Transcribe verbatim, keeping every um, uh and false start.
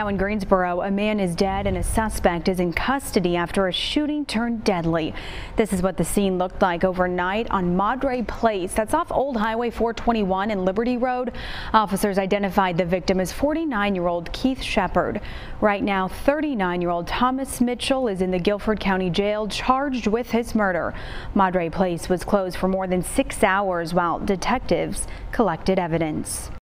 Now in Greensboro, a man is dead and a suspect is in custody after a shooting turned deadly. This is what the scene looked like overnight on Madre Place. That's off Old Highway four twenty-one and Liberty Road. Officers identified the victim as forty-nine-year-old Keith Shepard. Right now, thirty-nine-year-old Thomas Mitchell is in the Guilford County Jail charged with his murder. Madre Place was closed for more than six hours while detectives collected evidence.